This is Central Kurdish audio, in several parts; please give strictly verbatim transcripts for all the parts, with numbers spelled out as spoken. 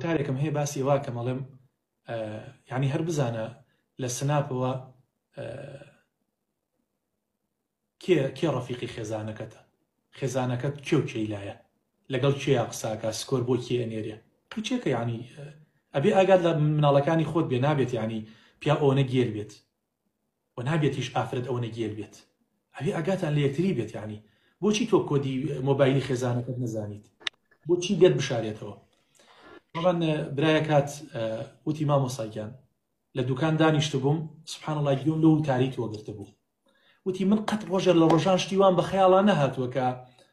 هۆکارێکم هەیە باسی وا کە مەڵێم یعنی هەر بزانە لە سناپەوە کێ کێ ڕەفیقی خێزانەکەتە، خێزانەکەت کێ و کێی لایە، لەگەڵ کێ قساکە، سکۆر بۆ کێ ئەنێرێ، هیچێکە یعنی ئەبێ ئاگات لە مناڵەکانی خۆت بێ، نابێت یعنی پیا ئەوەنە گێر بێت و نابێت هیچ ئافرەت ئەوەنە گێر بێت، ئەبێ ئاگاتان لە یەکتری بێت. یعنی بۆچی تۆ کۆدی مۆبایلی خێزانەکەت نەزانیت؟ بۆچی لێت بشارێتەوە؟ طبعاً برایە کات وتی مامۆساگیان لە دوکان دانیشت بووم، سبحان الله گوێم لەو تاریکی وەگرتە بوو، وتی من قەت ڕۆژێ لە ڕۆژان شتیوان بە خەیاڵان نەهاتووە کە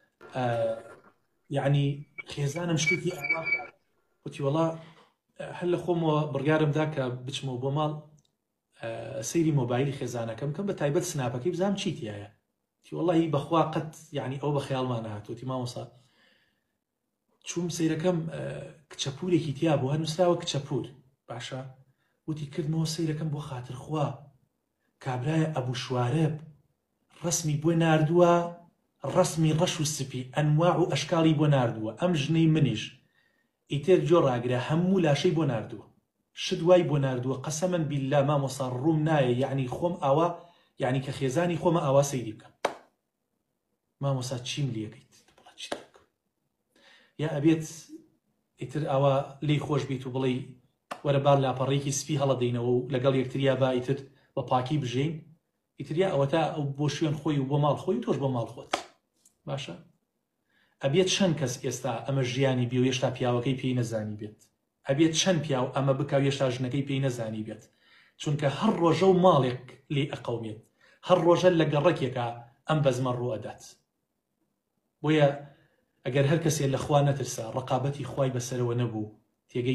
یعنی خێزانم شتێکی ئەوا، وتی وەڵا هەر لە خۆمەوە بڕیارمدا کە بچمەوە بۆ ماڵ سەیری مۆبایلی خێزانەکەم کەم بە تایبەت سناپەکەی بزانم چی تایە. تی وەڵی بەخوا قەت یعنی ئەو بە خەیاڵمان نەهاتووە. تی مامۆسا چوم سەیرەکەم کچەپورێکی تیا بوو، هەر نووسراوە کچەپور، باشە وتی کردمەوە سەیرەکەم بۆ خاتر خوا کابرایە ئەبوو شوارب ڕسمی بۆ ناردووە، ڕسمی ڕەش و سپی ئەنواع و ئەشکاڵی بۆ ناردووە، ئەم ژنەی منیش ئیتر جۆ ڕاگرە هەموو لاشەی بۆ ناردووە، شدوای بۆ ناردووە، قەسەمەن بیللا مامۆسا ڕووم نایە، یعنی خۆم ئاوا یعنی کە خێزانی خۆمە ئاوا سەیری بکەم. مامۆسا چیم لێکەیت؟ بڵێ چی دەکەم؟ یا ئەبێت ئیتر ئاوا لی خۆش بیت و بڵێ وەرە بار لاپەڕێکی سپی هەڵەدەینەوە و لەگەڵ یەکتریا با ئیتر بە پاکی بژین، ئیتریا ئەوە تا ئەو بۆ شوێن خۆی و بۆ ماڵ خۆی و تۆش بۆ ماڵ خۆت، باشە؟ ئەبێت چەند کەس ئێستا ئەمە ژیانی بێ و هێشتا پیاوەکەی پێی نەزانی بێت، ئەبێت چەند پیاو ئەمە بکە و هێشتا ژنەکەی پێی نەزانی بێت، چونکە هەر ڕۆژە و ماڵێک لێ ئەقەومێت، هەر ڕۆژە لە گەڕەکێکە ئەم بەزمە ڕوو ئەدات. بۆیە ئەگەر هەر کەسێ لە خوا نەترسا، ڕقابەتی خوای بەسەرەوە نەبوو، تێگەی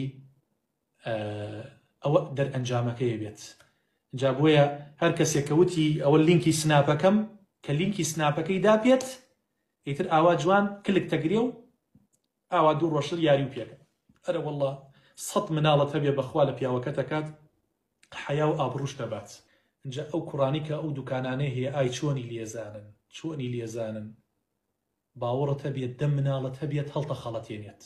ئەوە دەرئەنجامەکەی بێت. جا بۆیە هەر کەسێک کە وتی ئەوە لینکی سناپەکەم کە لینکی سناپەکەی داپێت، ئیتر ئاوا جوان کلک تەگرێ و ئاوا دوو ڕۆژتر یاری و پێکە. ئەرە وەڵڵا سەد مناڵەت هەبێ بەخوا لە پیاوەکە دەکات حەیا و ئابڕوش دەبات. اینجا ئەو کوڕانی کە ئەو دوکانانەی هەیە ئای چۆنی لێزانن، چۆنی لێزانن، باوەڕت هەبێت دە مناڵەت هەبێت هەڵتە خەڵەتێنێت،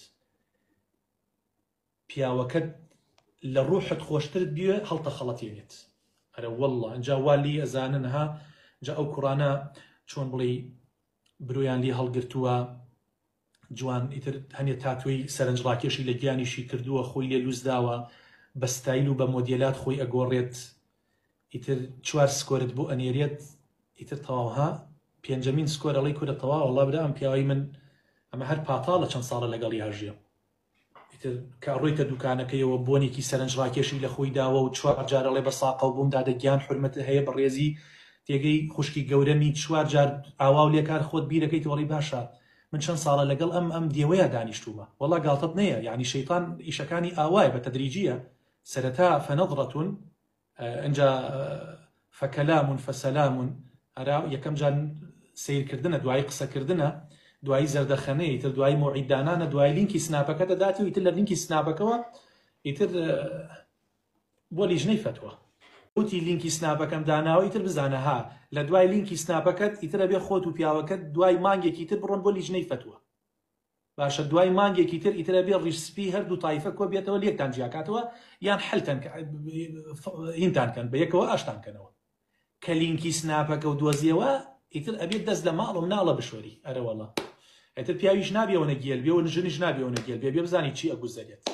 پیاوەکەت لە ڕوحت خۆشترت بێ هەڵتە خەڵەتێنێت. ئەرە وەڵڵا اینجا وا لی ئەزانن ها، اینجا ئەو کوڕانە چۆن بڵێ برۆیان لێ هەڵگرتووە، جوان ئیتر هەنێ تاتوی سەرنجڕاکێشی لە گیانیشی کردووە، خۆی لێ لوزداوە، بە ستایل و بە مۆدیلات خۆی ئەگۆڕێت، ئیتر چوار سکۆرت بۆ ئەنێرێت، ئیتر تەواوها پێنجەمین سکۆر ئەڵەی کورە تەواو وەڵڵا برا ئەم پیاوەی من ئەمە هەر پاتاڵە چەند ساڵە لەگەڵی هاژیە، ئیتر کە ڕۆیتە دوکانەکەیەوە بۆنێکی سەرنجڕاکێشی لە خۆی داوە و چوار جارەڵێ بە ساقە و بوومدا دەگیان حرمەت هەیە بەڕێزی تێگەی خوشکی گەورەمی چوار جار ئاوا و لێکار خۆت بیرەکەیت وەڵی باشە من چەند ساڵە لەگەڵ ئەم ئەم دێوەیە دانیشتومە، وەڵا گاڵتەت نییە، یعنی شەیطان ئیشەکانی ئاوایە بە تەدریجیە، سەرەتا فەنەظڕەتون ئەنجا فەکەلامون فەسەلامون، ئەرا یەکەم جار سیرکردنە، دوای قسەکردنە، دوای زەردەخەنەیە، ئیتر دوای مۆعیددانانە، دوای لینکی سناپەکە دەداتی و ئیتر لە لینکی سناپەکەوە ئیتر بۆ لیژنەی فتوە وتی لینکی سناپەکەم داناوە، ئیتر بزانە ها لە دوای لینکی سناپەکەت ئیتر ئەبێ خۆت و پیاوەکەت دوای مانگێکی تر بڕۆن بۆ لیژنەی فتوە، باشە دوای مانگێکی تر ئیتر ئەبێ ڕیشسپی هەردوو تایفە کۆ بێتەوە لێکتان جیاکاتەوە یان حەلتان هینتانکەن بە یەکەوە ئاشتانکەنەوە، کە لینکی سناپەکە و دۆزیەوە ئیتر ئەبێت دەست لە ماڵ و مناڵە بشۆری. ئەرە وەڵڵا ئیتر پیاویش نابێەوە نەگێل بێ و ژنیش نابێەوە نەگێل بێ، بێ بزانی چی ئەگوزەرێت.